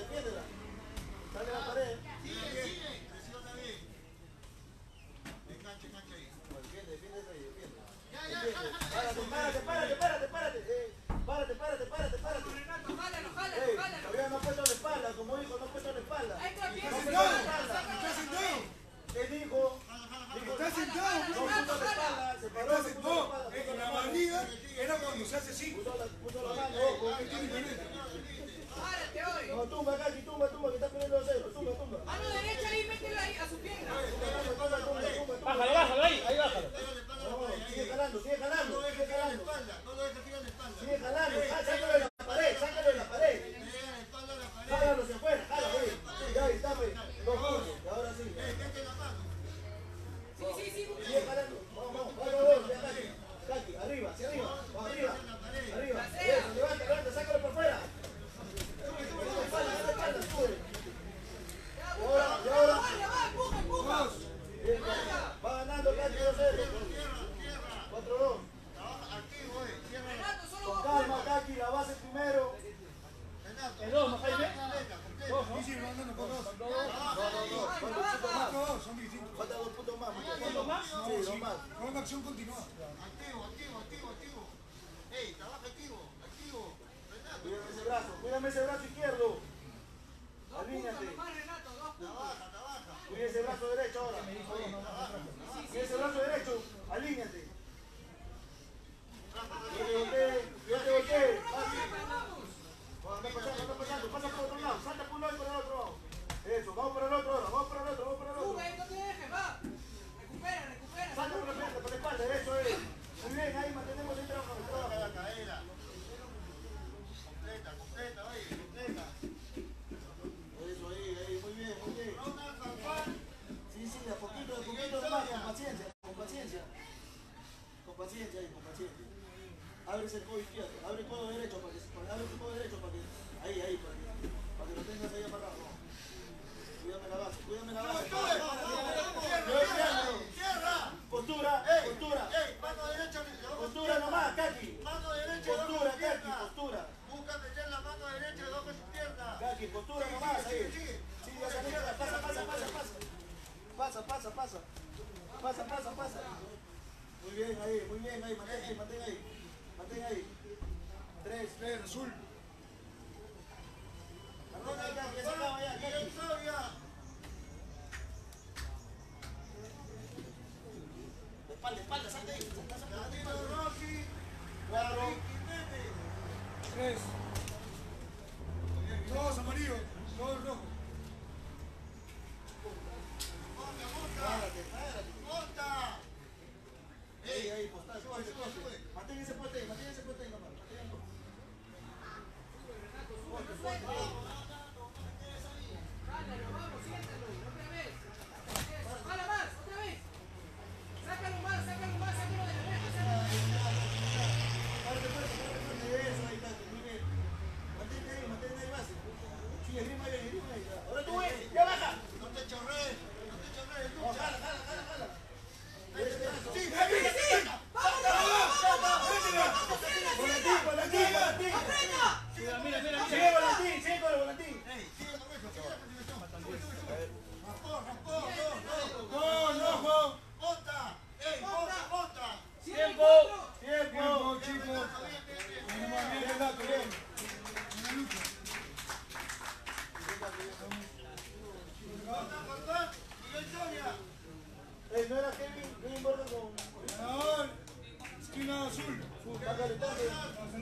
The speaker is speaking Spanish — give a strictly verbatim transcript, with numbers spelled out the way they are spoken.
defiéndela. Sale a la pared. Sigue, sigue. Presiona bien. Enganche, enganche ahí. Defiende, defiende ahí, defiende. Ya, ya, jala, jala. Párate, párate, párate, párate, eh. Párate, párate, párate, párate. Renato, jálalo, jálalo, Ey, jálalo. todavía no ha puesto la espalda, como dijo, no ha puesto la espalda. Ahí está bien. No Está puesto la sentado. espalda. Está sentado. ¿Qué dijo? Dijo, Está sentado, no bro. puso la espalda, se paró, Está no puso la sentado. espalda, puso En la la mano. barrida era cuando se hace así. Puso la, puso la mano, ojo. Es diferente. Párate hoy. No, tumba, Kaki, tumba, tumba, que está perdiendo cero. Tumba, tumba. Mano derecha ahí, métela ahí a su pierna. Tumba, tumba, tumba, tumba, tumba. Bájalo, bájalo, ahí, ahí bájalo. No, sigue jalando, sigue jalando, No lo sigue dejes tirar la jalando. espalda. No lo dejes tirar la espalda. Sigue jalando, ah, sácalo de la pared, sácalo de la pared. Le llega la espalda a la pared. Jálalo hacia afuera, jálalo, ahí. Ya, ahí está, pues. Dos puntos, y ahora sí. Eh, mete la mano. Sí, sí, sí. Sigue jalando, vamos, vamos, vamos, vamos, ya, Kaki. Kaki, arriba, hacia arriba, vamos, arriba. Arriba, eso, levanta, levanta, sácalo por fuera. Sube, sube, sube, espalda, sube, espalda, sube. Y ahora, y ahora. Va, va, empuja, empuja. Bien, va ganando Kaki dos cero. Tierra, tierra. cuatro dos. Trabaja activo, eh. Tierra. Renato, solo Con dos calma, puntos. Kaki, la base primero. Renato. Es dos, ¿no, Jaime? Completa, completa. Dos, ¿no? Sí, sí, no, no, no, con dos. No, no, no, falta dos puntos más. Todos son distintos. Falta dos puntos más. ¿Dos más? Sí, dos más. Con una acción continua. Activo, activo, activo, activo. Ey, trabaja activo, activo. Renato. Cuídame ese brazo, cuídame ese brazo izquierdo. Dos puntos Alíñate. nomás, Renato, dos puntos. Trabaja, trabaja. Cuídame ese brazo derecho ahora. Cuídame ese brazo derecho. Alíñate. Cuídate, voltee. Cuídate, voltee. Anda pasando, anda pasando. Pasa por otro lado. Salta por un lado y por el otro lado. Eso, vamos por el otro ahora. Vamos por el otro, vamos por el otro. Sube, no te dejes, va. Recupera, recupera. Salta por la frente, por la espalda. Eso es. Muy bien, ahí mantenemos el trabajo. El Trabaja trabajo. la cadera. Completa, completa, oye, completa. Eso, ahí, ahí. Muy bien, muy bien. Ronald Farfán. Sí, sí, de a poquito, de a poquito nomás, con paciencia, con paciencia. Con paciencia ahí, con paciencia. Abre ese codo izquierdo, abre el codo derecho para que abre el codo derecho para que. Ahí, ahí, para que, para que lo tengas ahí amarrado. Cuídame la base, cuídame la base. Tierra. Postura, postura. Ey, mano derecha. Postura nomás, Kaki. Mano derecha. Postura, Kaki, postura. Busca meter la mano derecha debajo de su pierna. Kaki, postura nomás ahí. Sigue hacia la pasa, pasa, pasa, pasa. Pasa, pasa, pasa. Pasa, pasa, pasa. Muy bien ahí, muy bien ahí, mantén ahí, mantén ahí. Mantén ahí. Tres, Tres, azul. mantén ahí, Kaki, esa cama ya, Miguel Kaki. Sabia. Espalda, espalda, salta ahí. Salta, salta, Danilo salta. Rossi. Cuatro. Jiménez. Tres. Todos amarillos. Todos rojos. Monta, monta. Párate, párate. Monta. Ahí, ahí, postal, Sube, poste, sube, poste. sube. Mantén ese poste ahí, mantén ese poste ahí nomás. Mantén ahí. Poste, poste, Suelta. poste. Jálalo, vamos, siéntalo. Otra vez. Eso, jala más, otra vez. Sácalo más, sácalo más, sácalo de la oreja. sácalo. Párate, párate, párate, párate. Eso, ahí está, muy bien. Mantente ahí, mantente ahí base. Sí, esgrima ahí, esgrima ahí. Ahora tú, eh, ya baja. No te chorrees. No te chorrees. No, Lucha. jala, jala, jala, jala. Sí, Sí, sí. Vamos, vamos, vamos. Volantín, volantín, volantín. ¡Aprenda! Mira, mira, mira, Sigue mira. volantín, sigue con el volantín. Ey, sigue con eso, sigue la continuación. Sube, sube, sube. Raspó, raspó, no, no. No, no, no. Monta. Ey, monta, monta. Tiempo. Tiempo. Tiempo, chicos. Bien, bien, bien, bien. Venimos bien, Bien, Renato, bien. bien. Una lucha. Ronald Farfán. Miguel Sabia. Eh, no era Kevin, Kevin Bordo con... Ganador. Esquina azul. Sácale, sácale. Vamos a